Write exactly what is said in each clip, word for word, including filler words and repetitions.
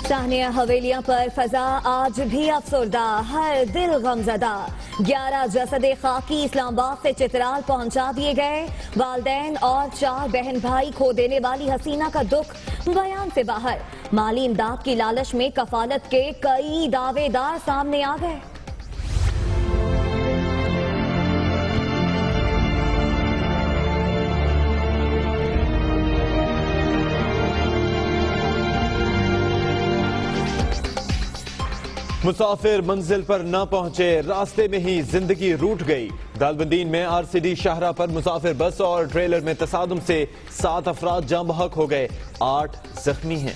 साहनिया हवेलियां पर फजा आज भी अफसरदा, हर दिल गमजदा। ग्यारह जसदे खाकी इस्लामाबाद से चित्राल पहुंचा दिए गए। वालदैन और चार बहन भाई खो देने वाली हसीना का दुख बयान से बाहर। माली इमदाद की लालच में कफालत के कई दावेदार सामने आ गए। मुसाफिर मंजिल पर न पहुंचे, रास्ते में ही जिंदगी रूठ गई। दालबंदीन में आरसीडी शाहरा पर मुसाफिर बस और ट्रेलर में तसादुम से सात अफराद जाँ बहक हो गए, आठ जख्मी हैं।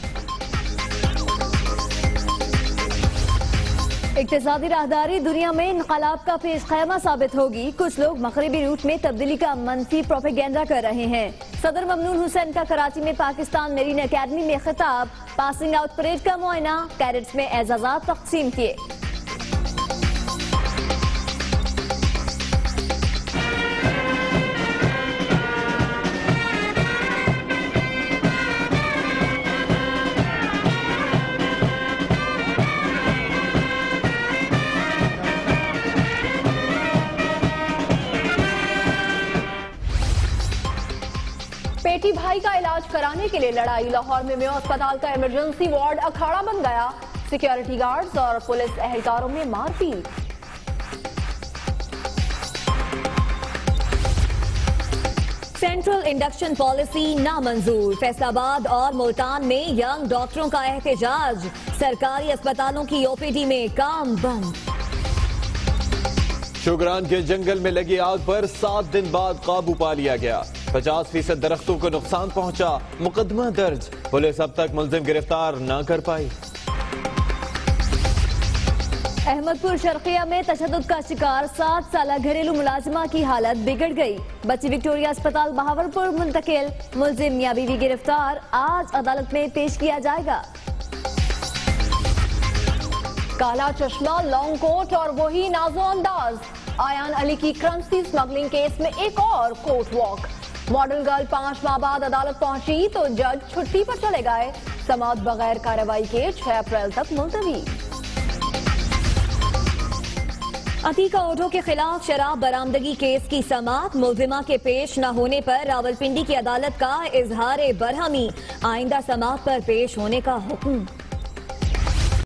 इक्तिसादी राहदारी दुनिया में इनकलाब का पेश खैमा साबित होगी। कुछ लोग मगरबी रूट में तब्दीली का मनफी प्रोपेगेंडा कर रहे हैं। सदर ममनून हुसैन का कराची में पाकिस्तान मेरीन अकेडमी में खिताब। पासिंग आउट परेड का मुआयना, कैडेट्स में एजाजात तकसीम किए। पेटी भाई का इलाज कराने के लिए लड़ाई। लाहौर में मेयो अस्पताल का इमरजेंसी वार्ड अखाड़ा बन गया। सिक्योरिटी गार्ड्स और पुलिस एहलकारों में मारपीट। सेंट्रल इंडक्शन पॉलिसी नामंजूर। फैसलाबाद और मुल्तान में यंग डॉक्टरों का एहतजाज। सरकारी अस्पतालों की ओपीडी में काम बंद। शुगरान के जंगल में लगी आग पर सात दिन बाद काबू पा लिया गया। पचास फीसद दरख्तों को नुकसान पहुंचा, मुकदमा दर्ज। पुलिस अब तक मुलजिम गिरफ्तार न कर पाई। अहमदपुर शर्किया में तशद्दुद का शिकार सात साल घरेलू मुलाजिमा की हालत बिगड़ गई। बच्ची विक्टोरिया अस्पताल बहावलपुर मुंतकिल। मुलजिम मियां बीवी गिरफ्तार, आज अदालत में पेश किया जाएगा। काला चश्मा, लॉन्ग कोट और वही नाजो अंदाज। आयान अली की करंसी स्मगलिंग केस में एक और कोर्ट वॉक। मॉडल गर्ल पांच माह बाद अदालत पहुंची तो जज छुट्टी पर चले गए। समाअत बगैर कार्रवाई के छह अप्रैल तक मुलतवी। अतीका ओढो के खिलाफ शराब बरामदगी केस की समाअत। मुलजिमा के पेश न होने पर रावलपिंडी की अदालत का इजहार बरहमी। आइंदा समाअत पर पेश होने का हुक्म।